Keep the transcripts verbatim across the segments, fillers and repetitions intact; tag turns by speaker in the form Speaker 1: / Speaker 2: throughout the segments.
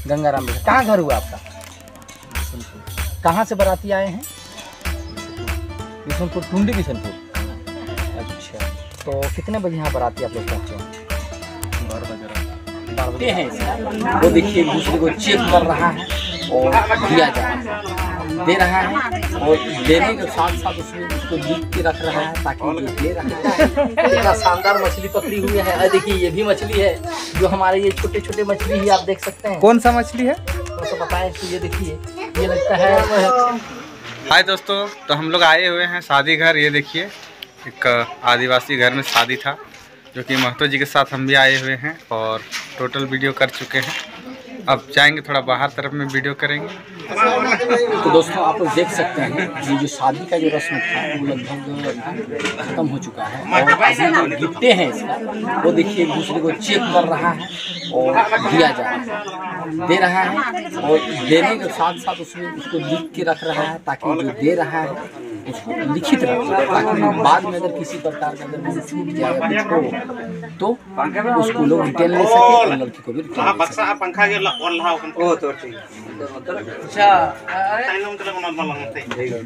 Speaker 1: गंगाराम बिहार। कहाँ घर हुआ आपका? कहाँ से बाराती आए हैं? बिशनपुर, टुंडी बिशनपुर। अच्छा, तो कितने बजे यहाँ बाराती आप लोग पहुँचे?
Speaker 2: बारह बजे
Speaker 1: बारह बजे हैं। वो देखिए एक दूसरे को चेक कर रहा है और दिया जा रहा है, दे रहा है और देने के साथ साथ उसमें उसको लिख के रख रहा है ताकि ये दे रहा है। इतना शानदार मछली पकड़ी हुई है। और देखिए ये भी मछली है जो हमारे ये छोटे छोटे मछली ही आप देख सकते हैं।
Speaker 2: कौन सा मछली है
Speaker 1: तो बताएं कि ये देखिए ये लगता है।
Speaker 2: हाय दोस्तों, तो हम लोग आए हुए हैं शादी घर। ये देखिए एक आदिवासी घर में शादी था जो कि महतो जी के साथ हम भी आए हुए हैं और टोटल वीडियो कर चुके हैं। अब जाएंगे थोड़ा बाहर तरफ में वीडियो करेंगे।
Speaker 1: तो दोस्तों आप लोग देख सकते हैं ये जो शादी का जो रस्म था वो लगभग खत्म हो चुका है और अभी जो गिफ्टें हैं इसका वो देखिए एक दूसरे को चेक कर रहा है और दिया जा रहा है, दे रहा है और देने के साथ साथ उसमें उसको लिख के रख रहा है ताकि जो दे रहा है उसको लिखित रखे ताकि बाद में अगर किसी प्रकार का अगर छूट जाए या कुछ हो तो उसको लोग रिटर्न ले सके और लड़की को भी रिटर्न ले सके।
Speaker 3: पंखा के और लहा ओ तो ठीक
Speaker 1: अच्छा
Speaker 3: टाइम मतलब ना मलंग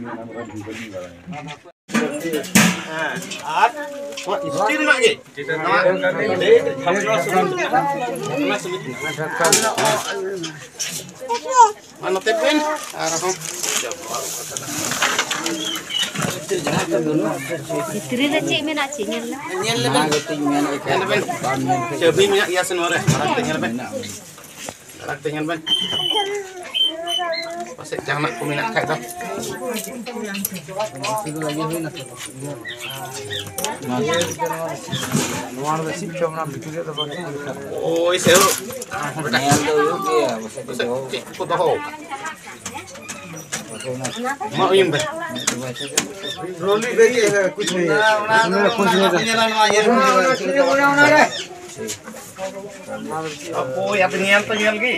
Speaker 3: हां और स्टील में गे झमला झमला mana tepen arahom
Speaker 4: Istri le cik mena cik nyel lah.
Speaker 3: nyel le ben nyel ben cebi minyak hiasan ore arak nyel ben arak nyel ben pasal jangan aku minat kai dah oh isu ko dah ho mau im ben रोली गई है कुछ नहीं है कुछ नहीं अब वो या दुनिया तो जल गई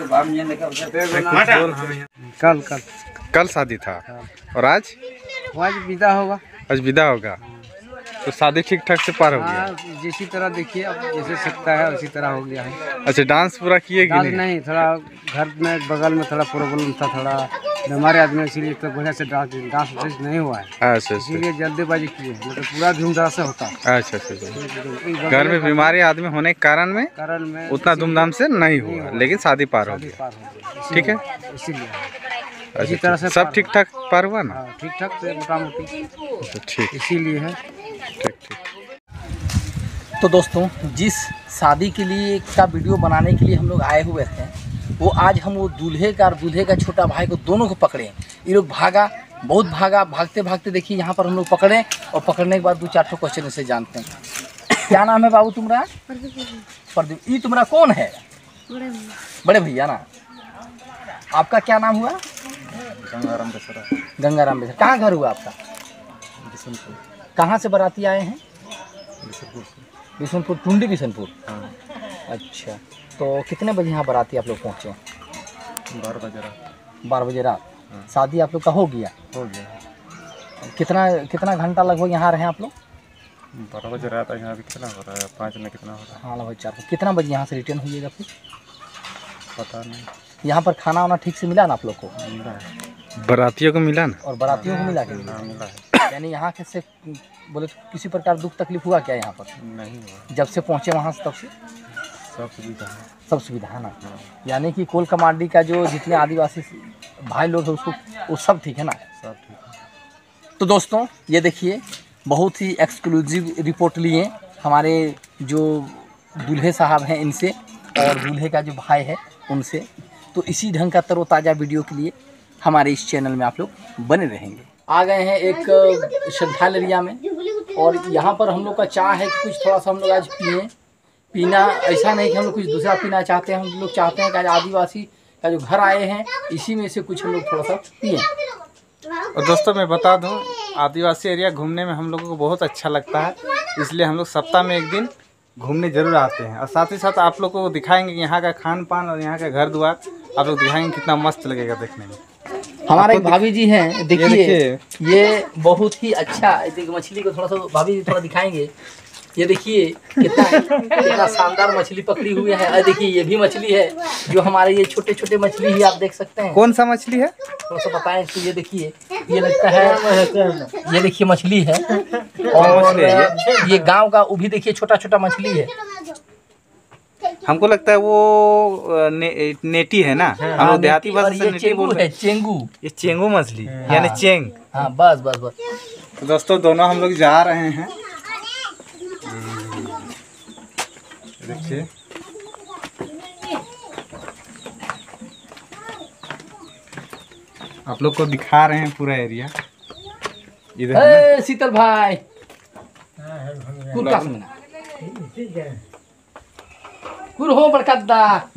Speaker 2: कल कल कल शादी था और आज
Speaker 5: आज विदा होगा।
Speaker 2: आज विदा होगा तो शादी ठीक ठाक से पार हो गया।
Speaker 5: जिसी तरह देखिए अब जैसे सकता है उसी तरह हो गया है।
Speaker 2: अच्छा, डांस पूरा किए कि नहीं?
Speaker 5: नहीं, थोड़ा घर में बगल में थोड़ा प्रॉब्लम था, थोड़ा हमारे आदमी, इसीलिए तो बढ़िया से डांस डांस नहीं हुआ है।
Speaker 2: अच्छा,
Speaker 5: इसीलिए जल्दीबाजी किए, मतलब पूरा धूमधाम से होता है।
Speaker 2: अच्छा अच्छा, घर में बीमारी आदमी होने के कारण में
Speaker 5: कारण में
Speaker 2: उतना धूमधाम से नहीं हुआ, लेकिन शादी पार हो गया। ठीक है,
Speaker 5: इसीलिए
Speaker 2: इसी तरह से सब ठीक ठाक पार हुआ ना?
Speaker 5: ठीक ठाक से मोटा मोटी
Speaker 2: ठीक,
Speaker 5: इसीलिए है।
Speaker 2: ठीक ठीक।
Speaker 1: तो दोस्तों जिस शादी के लिए का वीडियो बनाने के लिए हम लोग आए हुए थे वो आज हम वो दूल्हे का और दूल्हे का छोटा भाई को दोनों को पकड़े। ये लोग भागा, बहुत भागा, भागते भागते देखिए यहाँ पर हम लोग पकड़े और पकड़ने के बाद दो चार ठो क्वेश्चन से जानते हैं। क्या नाम है बाबू तुम्हारा? प्रदीप। ये तुम्हारा कौन है? बड़े भैया ना। आपका क्या नाम हुआ?
Speaker 2: गंगाराम बेसरा।
Speaker 1: गंगाराम बेसरा। कहाँ घर हुआ आपका?
Speaker 2: बिशनपुर।
Speaker 1: कहाँ से बाराती आए हैं?
Speaker 2: बिशनपुर।
Speaker 1: बिशनपुर, टुंडी बिशनपुर। अच्छा, तो कितने बजे यहाँ बाराती आप लोग पहुँचे?
Speaker 2: बारह बजे रात।
Speaker 1: बारह बजे रात। शादी आप लोग का हो गया?
Speaker 2: हो गया।
Speaker 1: कितना कितना घंटा लगभग यहाँ रहे आप लोग?
Speaker 2: बारह बजे रात यहाँ भी कितना हो रहा है? पाँच में कितना हो रहा है?
Speaker 1: हाँ लगभग चार। कितना बजे यहाँ से रिटर्न होइएगा फिर?
Speaker 2: पता नहीं।
Speaker 1: यहाँ पर खाना वाना ठीक से मिला ना आप लोग को?
Speaker 2: मिला है, बारातियों को मिला ना?
Speaker 1: और बारातियों को मिला के
Speaker 2: मिला है।
Speaker 1: यानी यहाँ के से बोले किसी प्रकार दुख तकलीफ हुआ क्या यहाँ पर?
Speaker 2: नहीं हुआ,
Speaker 1: जब से पहुँचे वहाँ से तब से
Speaker 2: सब सुविधा है।
Speaker 1: सब सुविधा है ना? यानी कि कोल कमांडी का जो जितने आदिवासी भाई लोग हैं उसको वो सब ठीक है ना?
Speaker 2: सब ठीक है।
Speaker 1: तो दोस्तों ये देखिए बहुत ही एक्सक्लूसिव रिपोर्ट लिए हमारे जो दूल्हे साहब हैं इनसे और दूल्हे का जो भाई है उनसे। तो इसी ढंग का तरोताज़ा वीडियो के लिए हमारे इस चैनल में आप लोग बने रहेंगे। आ गए हैं एक श्रद्धाल एरिया में और यहाँ पर हम लोग का चाह है कि कुछ थोड़ा सा हम लोग आज पिए। पीना ऐसा नहीं कि हम लोग कुछ दूसरा पीना चाहते हैं, हम लोग चाहते हैं कि आज आदिवासी का जो घर आए हैं इसी में से कुछ हम लोग थोड़ा सा पिए।
Speaker 2: और दोस्तों मैं बता दूं, आदिवासी एरिया घूमने में हम लोगों को बहुत अच्छा लगता है, इसलिए हम लोग सप्ताह में एक दिन घूमने जरूर आते हैं। और साथ ही साथ आप लोग को दिखाएंगे कि यहाँ का खान पान और यहाँ का घर द्वार आप लोग दिखाएंगे, कितना मस्त लगेगा देखने में।
Speaker 1: हमारे एक भाभी जी हैं, देखिए ये, ये बहुत ही अच्छा। देखिए मछली को थोड़ा सा भाभी जी थोड़ा दिखाएंगे। ये देखिए कितना कितना शानदार मछली पकड़ी हुई है। और देखिए ये भी मछली है जो हमारे ये छोटे छोटे मछली ही आप देख सकते हैं।
Speaker 2: कौन सा मछली है
Speaker 1: थोड़ा सा बताएं इसको। ये देखिए ये लगता है, ये देखिए मछली है। और
Speaker 2: मछली है ये?
Speaker 1: ये गांव का वो भी देखिए छोटा छोटा मछली है।
Speaker 2: हमको लगता है वो ने, नेटी है ना, हम लोग देहाती भाषा से
Speaker 1: ये
Speaker 2: नेटी
Speaker 1: चेंगू
Speaker 2: बोल
Speaker 1: है, चेंगू।
Speaker 2: ये चेंगू मछली यानी चेंग।
Speaker 1: हाँ बस बस बस।
Speaker 2: तो दोस्तों दोनों हम लोग जा रहे हैं, देखिए आप लोग को दिखा रहे हैं पूरा एरिया इधर है ना।
Speaker 1: ए, शीतल भाई कुल का सुना कुल हो बड़का दा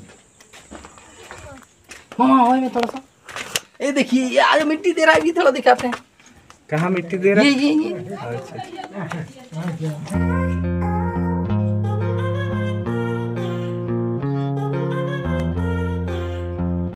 Speaker 1: मामा ओए में थोड़ा सा। ए देखिए ये आज मिट्टी दे रहा है, ये थोड़ा दिखाते हैं।
Speaker 2: कहाँ मिट्टी दे रहा
Speaker 1: ये
Speaker 2: है?
Speaker 1: ये ये
Speaker 2: अच्छा।